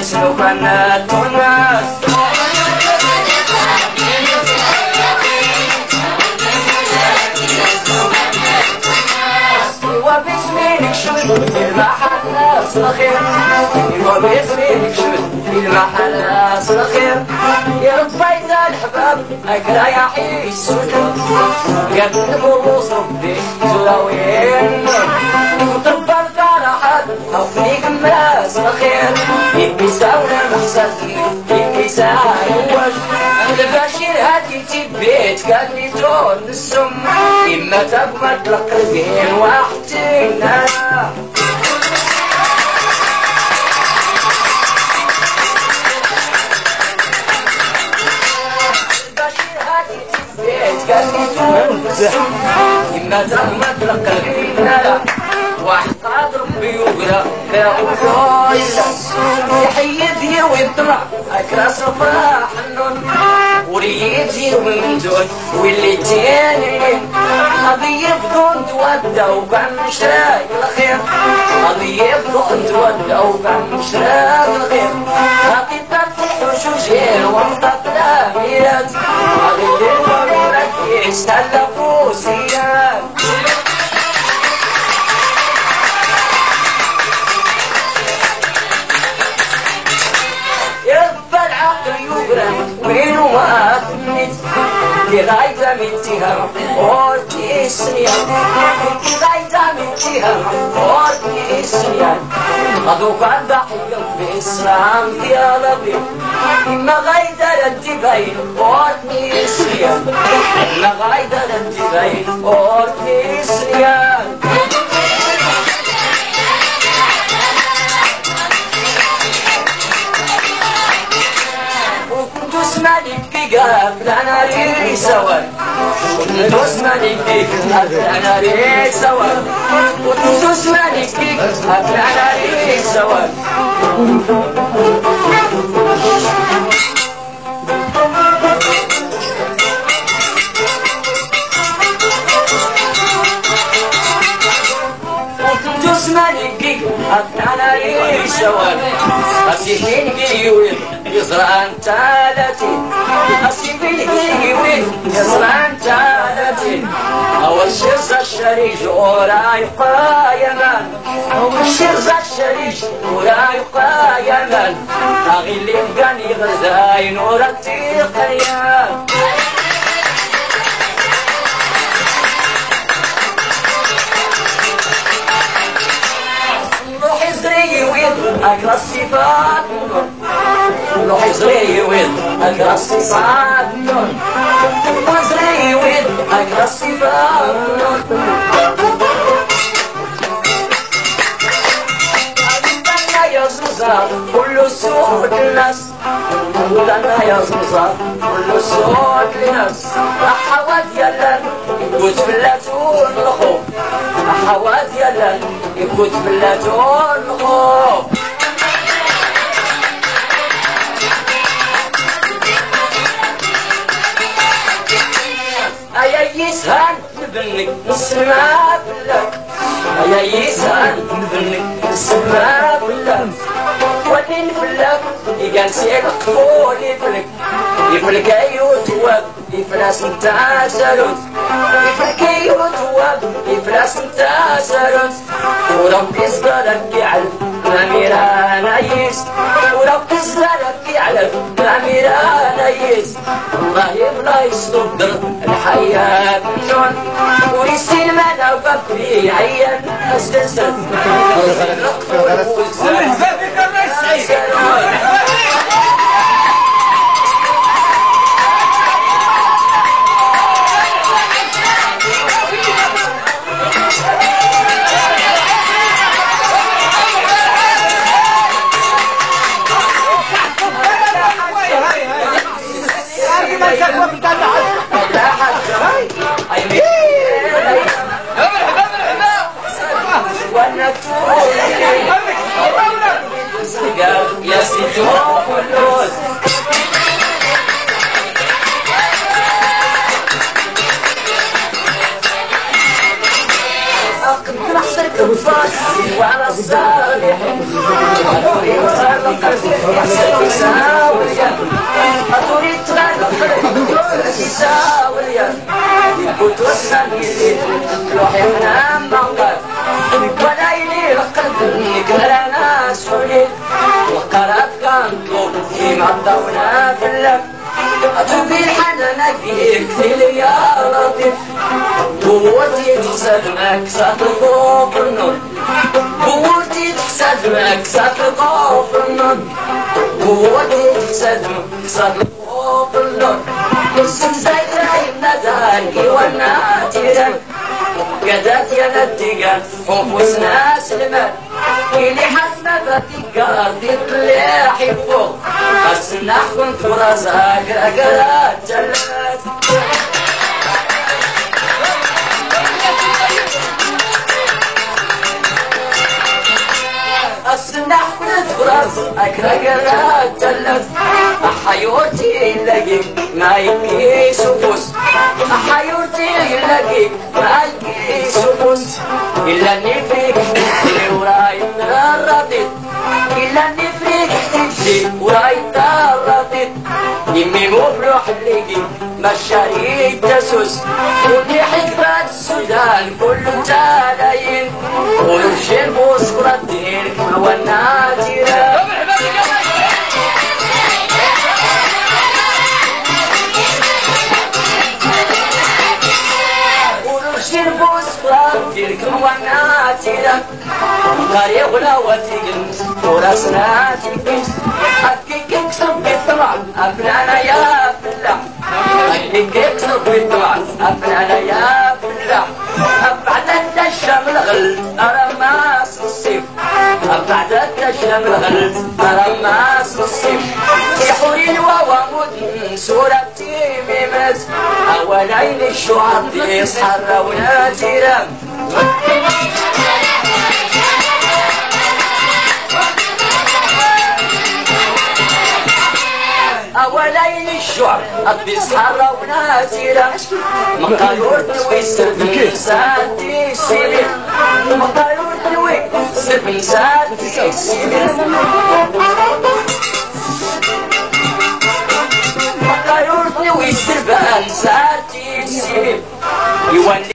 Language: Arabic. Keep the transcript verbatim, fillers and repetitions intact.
يسلك الناس والناس وباسمك شد في المحل ناس الخير وباسمك شد في المحل ناس الخير يا ربيت الحباب اقرا يا حي السجود قد بوص ربي تلاوين وطب الفرحات حفنيك ملاس الخير يبي ساونا المحسن يبي ساونا البشير هاتي تبيت قال لي تون السم إما تبغى تلقلبين وحدينا البشير هاتي تبيت قال لي تون السم إما تبغى تلقلبين واحد ربي وقرا كاوكايل يحيدي ويطلع اكراس الفرح النون وريتي من دون واللي تاني هذي يبدون تودى وكان مشراي الخير هذي يبدون تودى وكان مشراي الخير هذي تفتح وشوشين وانطق الاميرات هذي اللي مركز تلفوا سيان وينو ما تمنيت لغاية من تهم ورتي سنيان لغاية من تهم ورتي سنيان غدوك عند حيق في إسلام يا لبي إما غاية للتبين ورتي سنيان إما غاية للتبين ورتي سنيان مالك قبل انا ريح سواد وتدوس مالك قبل انا ريح سواد وتدوس مالك قبل انا ريح سواد وتدوس مالك قبل انا ريح سواد أسيحين قيوين يزرعن تالتي أسيحين قيوين يزرعن تالتي أول شرز الشريج ولا يبقى يمان أول شرز الشريج ولا يبقى يمان أغي اللي بقاني غزاين ورتي قيان روحي زري وين أقرأ الصفات روحي زري وين أقرأ الصفات وزري وين أقرأ الصفات أنا يا زوزة كل صوت الناس أنا يا زوزة كل صوت الناس أحوات يلا قلت بلاتون الخوف أحوات يلا يكوت بلاتون الخوف أيا يسهل نبنك نسمع بلك أيا يسهل نبنك نسمع بلك ودين بلك يقنسيك قفول يفلك يفلك أيوت واب يفلاس نتا سالوت يفلك أيوت واب يفلاس نتا سالوت وربي صدرك يعلم أميران يس وربي صدرك يعلم أميران يس الله يبلا يصدر الحياة منون ويسير منا وبكري عيان أسلسل يا سيدي وفلوس أقم نحصرك الوصال وعلى الصالحين ساوية أتريد تغلق ساوية كنت وسنى روحي من منقر وليلي القلب كلا ناس حليل وقرأت كنطلب فيما الضونا في اللف أتوبي الحنانك يكفي لي يا لطيف قوتي تسلمك صدقوا في النور قوتي تسلمك صدقوا في النور قوتي تسلمك صدقوا في النور قسم زيتين نداني والناتيرك قدات يا نتيجة حفوز ناس المال إلي حسنا بتيجة دي طلعي فوق بس نحكم في رزاق رقلات جلات السنح كنت براس أكرقرات جلت أحيوتي لقيك ما يبكي سفوس أحيوتي لقيك ما يبكي سفوس إلا نفريك تمشي وراي الرديد إلا نفريك تمشي وراي الرديد يمي مفروح لقي مشاري تسوس ودي حكمة السودان كله تلاين ونمشي بوسكرة الدين والناتيرة ونمشي بوسكرة الدين والناتيرة طريق لواتيكن وراسنا تيكس أكيك اكسب بالطبع أبنانا يا فلاح أكيك اكسب بالطبع أبنانا يا فلاح أبعد الدشم الغل أرماس الصيف أبعد الدشم الغل أرماس الصيف يحوي ووامد سورتي ميمت أولين الشعب يصحر وناتيرا أولين الشعب بيسحر وناتيرا مقايورت ويسر ساتي السبيل مقايورت ويسر ساتي السبيل مقايورت ويسر ساتي السبيل